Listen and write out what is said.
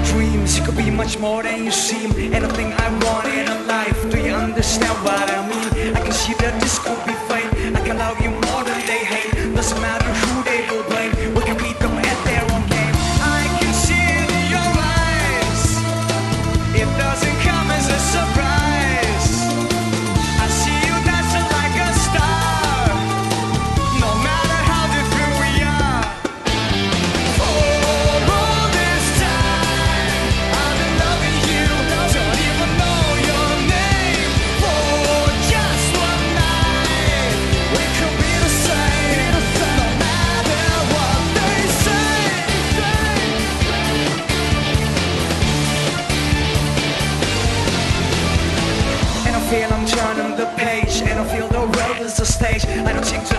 dreams. You could be much more than you seem. Anything I want in a life. Do you understand what I mean? I can see that this could be fate. I can love you more than they hate. Doesn't matter who they will blame. We can beat them at their own game. I can see it in your eyes. It doesn't come as a surprise. I see you dancing like a star. No matter how different we are. For all this time I've been loving you. Don't even know your name. For just one night we could be the same. No matter what they say. And I feel I'm turning the page. And I feel the world is a stage. I don't think